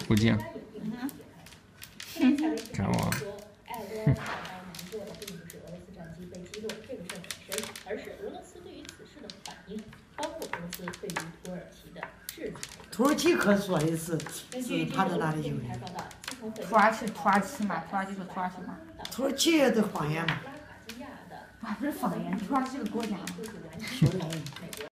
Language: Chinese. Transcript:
出镜。看我。 土耳其可说的是他在哪里就业？ 土耳其嘛，土耳其是土耳其嘛。 土耳其的方言嘛。 啊，不是方言，土耳其是个国家嘛。